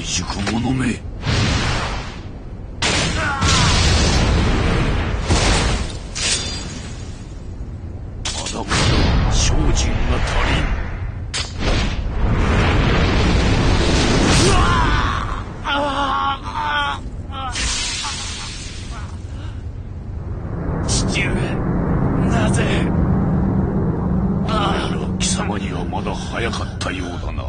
熟者め。まだまだ精進が足りん。父上、なぜ。貴様にはまだ早かったようだな。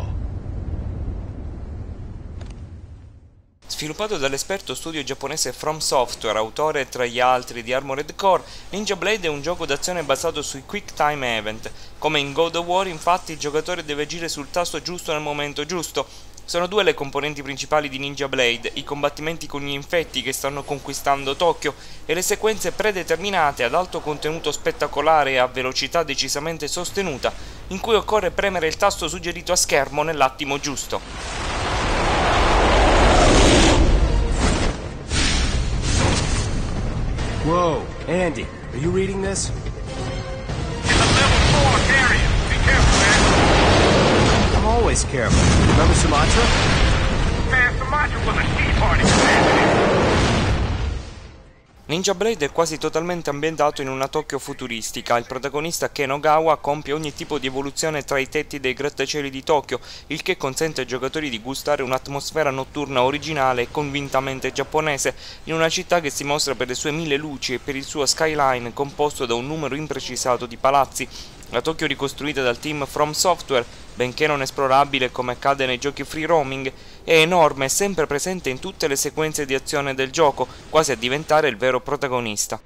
Sviluppato dall'esperto studio giapponese From Software, autore tra gli altri di Armored Core, Ninja Blade è un gioco d'azione basato sui Quick Time Event. Come in God of War, infatti, il giocatore deve agire sul tasto giusto nel momento giusto. Sono due le componenti principali di Ninja Blade, i combattimenti con gli infetti che stanno conquistando Tokyo e le sequenze predeterminate ad alto contenuto spettacolare e a velocità decisamente sostenuta, in cui occorre premere il tasto suggerito a schermo nell'attimo giusto. Whoa, Andy, are you reading this? It's a level 4 area. Be careful, man. I'm always careful. Remember Sumatra? Man, Sumatra was a tea party man. Ninja Blade è quasi totalmente ambientato in una Tokyo futuristica. Il protagonista Ken Ogawa compie ogni tipo di evoluzione tra i tetti dei grattacieli di Tokyo, il che consente ai giocatori di gustare un'atmosfera notturna originale e convintamente giapponese, in una città che si mostra per le sue 1000 luci e per il suo skyline composto da un numero imprecisato di palazzi. La Tokyo ricostruita dal team From Software, benché non esplorabile come accade nei giochi free roaming, è enorme e sempre presente in tutte le sequenze di azione del gioco, quasi a diventare il vero protagonista.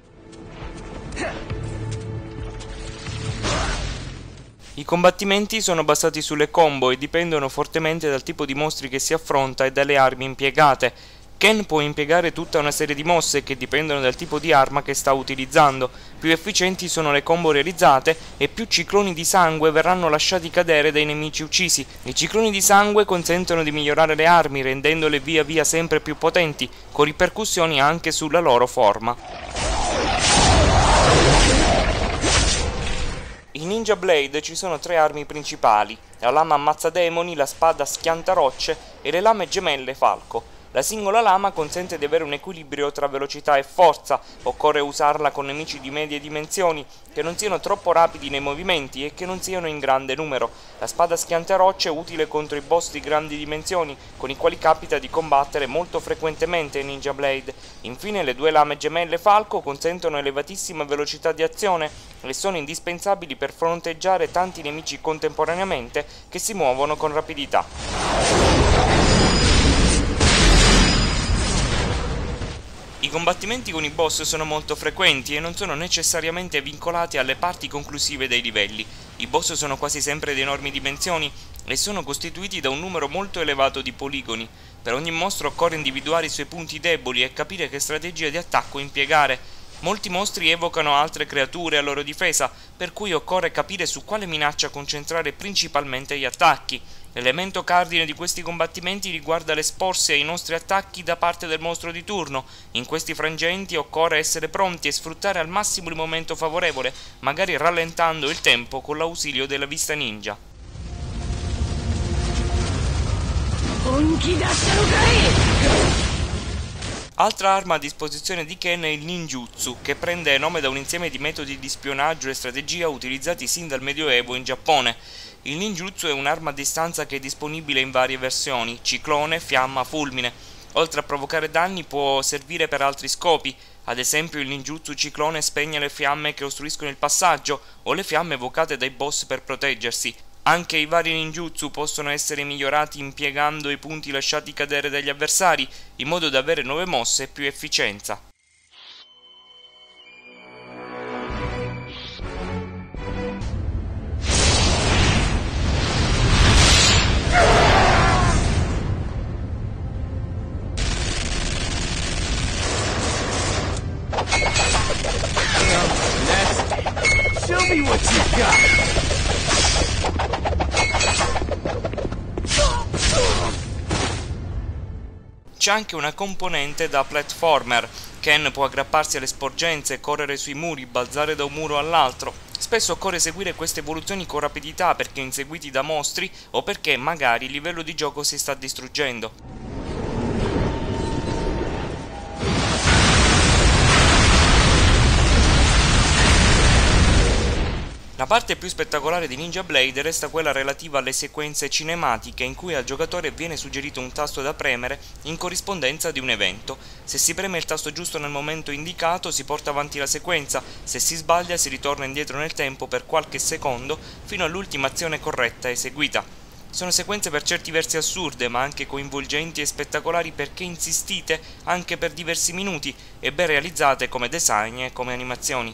I combattimenti sono basati sulle combo e dipendono fortemente dal tipo di mostri che si affronta e dalle armi impiegate. Ken può impiegare tutta una serie di mosse che dipendono dal tipo di arma che sta utilizzando. Più efficienti sono le combo realizzate e più cicloni di sangue verranno lasciati cadere dai nemici uccisi. I cicloni di sangue consentono di migliorare le armi, rendendole via via sempre più potenti, con ripercussioni anche sulla loro forma. In Ninja Blade ci sono 3 armi principali: la lama ammazzademoni, la spada schiantarocce e le lame gemelle falco. La singola lama consente di avere un equilibrio tra velocità e forza, occorre usarla con nemici di medie dimensioni, che non siano troppo rapidi nei movimenti e che non siano in grande numero. La spada schiantarocce è utile contro i boss di grandi dimensioni, con i quali capita di combattere molto frequentemente in Ninja Blade. Infine le 2 lame gemelle falco consentono elevatissima velocità di azione e sono indispensabili per fronteggiare tanti nemici contemporaneamente che si muovono con rapidità. I combattimenti con i boss sono molto frequenti e non sono necessariamente vincolati alle parti conclusive dei livelli. I boss sono quasi sempre di enormi dimensioni e sono costituiti da un numero molto elevato di poligoni. Per ogni mostro occorre individuare i suoi punti deboli e capire che strategia di attacco impiegare. Molti mostri evocano altre creature a loro difesa, per cui occorre capire su quale minaccia concentrare principalmente gli attacchi. L'elemento cardine di questi combattimenti riguarda l'esporsi ai nostri attacchi da parte del mostro di turno. In questi frangenti occorre essere pronti e sfruttare al massimo il momento favorevole, magari rallentando il tempo con l'ausilio della vista ninja. Altra arma a disposizione di Ken è il ninjutsu, che prende nome da un insieme di metodi di spionaggio e strategia utilizzati sin dal Medioevo in Giappone. Il ninjutsu è un'arma a distanza che è disponibile in varie versioni: ciclone, fiamma, fulmine. Oltre a provocare danni può servire per altri scopi, ad esempio il ninjutsu ciclone spegne le fiamme che ostruiscono il passaggio o le fiamme evocate dai boss per proteggersi. Anche i vari ninjutsu possono essere migliorati impiegando i punti lasciati cadere dagli avversari, in modo da avere nuove mosse e più efficienza. Show me what you got! C'è anche una componente da platformer. Ken può aggrapparsi alle sporgenze, correre sui muri, balzare da un muro all'altro. Spesso occorre seguire queste evoluzioni con rapidità perché inseguiti da mostri o perché magari il livello di gioco si sta distruggendo. La parte più spettacolare di Ninja Blade resta quella relativa alle sequenze cinematiche in cui al giocatore viene suggerito un tasto da premere in corrispondenza di un evento. Se si preme il tasto giusto nel momento indicato si porta avanti la sequenza, se si sbaglia si ritorna indietro nel tempo per qualche secondo fino all'ultima azione corretta eseguita. Sono sequenze per certi versi assurde, ma anche coinvolgenti e spettacolari perché insistite anche per diversi minuti e ben realizzate come design e come animazioni.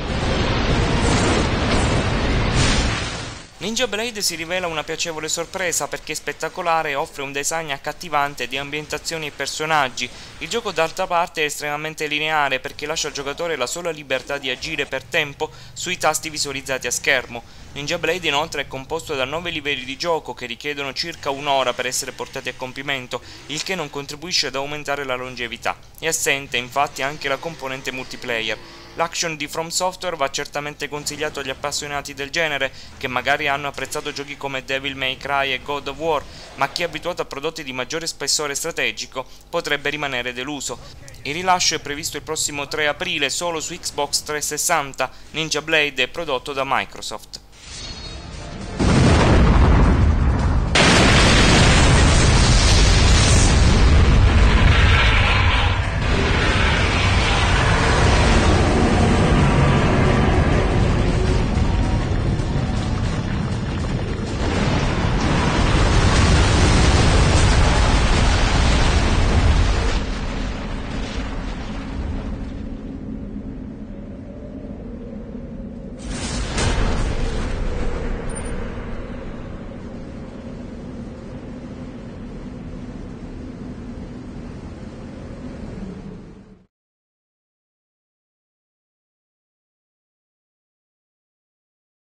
Ninja Blade si rivela una piacevole sorpresa perché è spettacolare e offre un design accattivante di ambientazioni e personaggi. Il gioco d'altra parte è estremamente lineare perché lascia al giocatore la sola libertà di agire per tempo sui tasti visualizzati a schermo. Ninja Blade inoltre è composto da 9 livelli di gioco che richiedono circa un'ora per essere portati a compimento, il che non contribuisce ad aumentare la longevità. È assente infatti anche la componente multiplayer. L'action di From Software va certamente consigliato agli appassionati del genere, che magari hanno apprezzato giochi come Devil May Cry e God of War, ma chi è abituato a prodotti di maggiore spessore strategico potrebbe rimanere deluso. Il rilascio è previsto il prossimo 3 aprile solo su Xbox 360, Ninja Blade è prodotto da Microsoft.